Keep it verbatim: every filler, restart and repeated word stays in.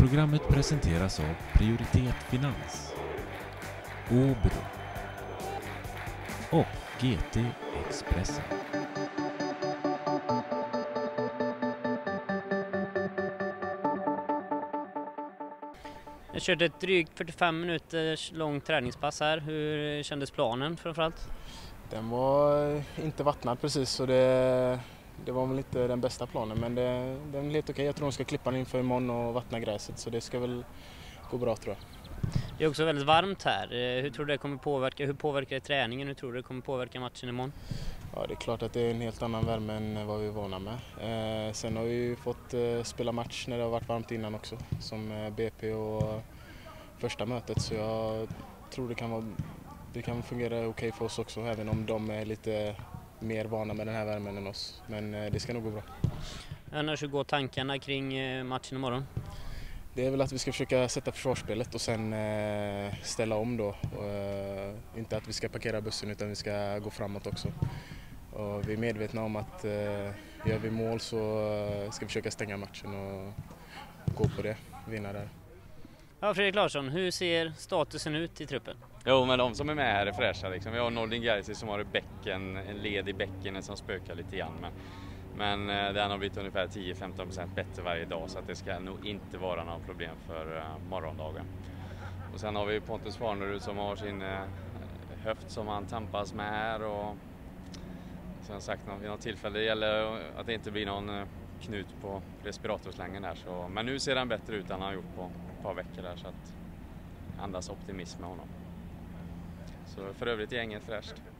Programmet presenteras av Prioritet Finans, Åbro och G T Expressen. Jag körde ett drygt fyrtiofem minuters långt träningspass här. Hur kändes planen framförallt? Den var inte vattnad precis, så det, det var väl inte den bästa planen, men det, den är helt okej. Jag tror de ska klippa den inför imorgon och vattna gräset, så det ska väl gå bra, tror jag. Det är också väldigt varmt här. Hur tror du det kommer påverka? Hur påverkar det träningen? Hur tror du det kommer påverka matchen imorgon? Ja, det är klart att det är en helt annan värme än vad vi är vana med. Eh, sen har vi ju fått eh, spela match när det har varit varmt innan också, som eh, B P och första mötet, så jag tror det kan vara det kan fungera okej för oss också, även om de är lite mer vana med den här värmen än oss. Men eh, det ska nog gå bra. Annars hur går tankarna kring eh, matchen imorgon? Det är väl att vi ska försöka sätta försvarsspelet och sen eh, ställa om då. Och, eh, inte att vi ska parkera bussen, utan vi ska gå framåt också. Och vi är medvetna om att eh, gör vi mål så eh, ska vi försöka stänga matchen och gå på det, vinna där. Ja, Fredrik Larsson, hur ser statusen ut i truppen? Jo, men de som är med här är fräscha. Liksom. Vi har Nordin Gersi som har i bäcken, en led i bäcken som spökar lite grann. Men, men eh, den har blivit ungefär tio till femton procent bättre varje dag, så att det ska nog inte vara några problem för uh, morgondagen. Och sen har vi Pontus Farnerud som har sin uh, höft som han tampas med här. Och som sagt, vid något tillfälle det gäller att det inte blir någon uh, knut på respiratorslängen där. Så, men nu ser han bättre ut än han har gjort på ett par veckor där, så att andas optimism med honom. Så för övrigt är gänget fräscht.